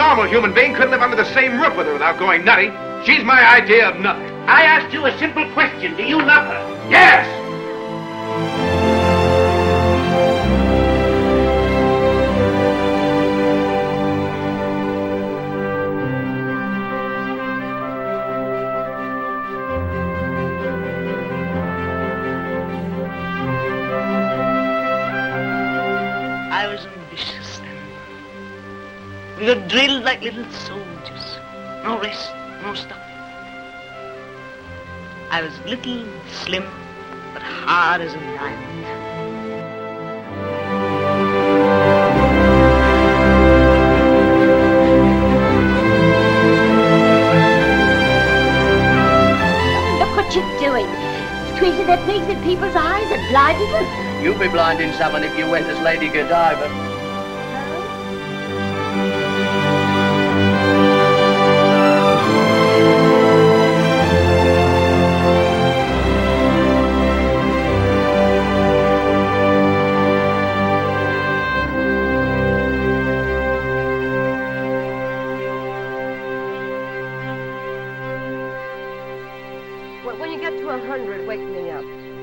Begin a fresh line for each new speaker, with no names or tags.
normal human being couldn't live under the same roof with her without going nutty. She's my idea of nothing.
I asked you a simple question. Do you love her?
Yes!
I was ambitious then. We were drilled like little soldiers. No rest, no stop. I was little, slim, but hard as a diamond.
Look what you're doing. Squeezing their pigs in people's eyes and blinding them.
You'd be blinding someone if you went as Lady Godiva.
When you get to 100, wake me up.